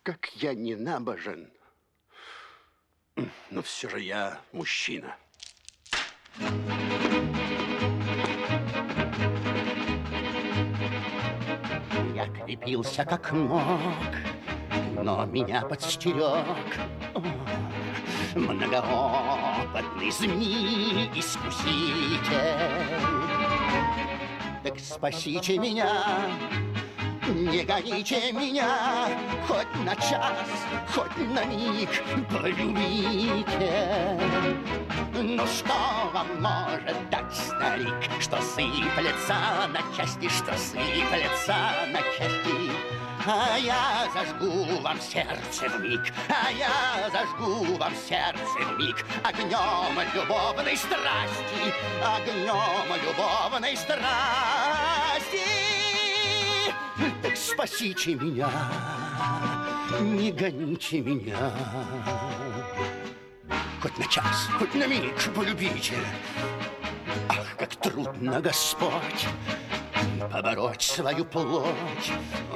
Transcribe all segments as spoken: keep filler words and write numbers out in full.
Как я не набожен, но все же я мужчина. Я крепился как мог, но меня подстерег многоопытный змей-искуситель. Так спасите меня, не гоните меня, хоть на час, хоть на миг полюбите. Ну что вам может дать старик, что сыплется на части, что сыплется на части? А я зажгу вам сердце вмиг, а я зажгу вам сердце вмиг огнем любовной страсти, огнем любовной страсти. Так спасите меня, не гоните меня, хоть на час, хоть на миг полюбите. Ах, как трудно, Господь, побороть свою плоть.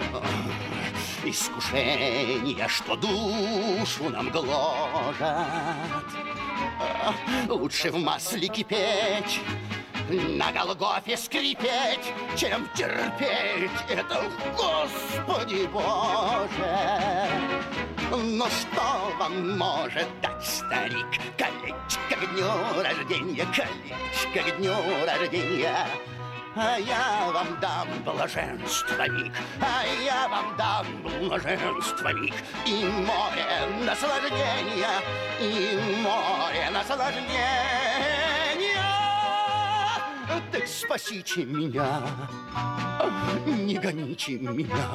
Искушения, что душу нам гложат. Лучше в масле кипеть, на Голгофе скрипеть, чем терпеть это, Господи Боже. Но что вам может дать старик? Колечко к дню рождения, колечко к дню рождения. А я вам дам блаженство миг, а я вам дам блаженство миг, и море наслаждения, и море наслаждения. Так спасите меня, не гоните меня.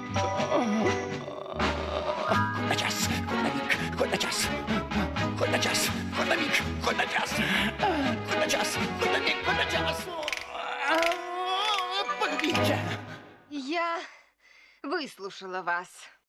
Хоть на час, хоть на миг, хоть на час, хоть на час, хоть на миг, хоть на час, хоть на час, хоть на миг, хоть на час. Полюбите. Я выслушала вас.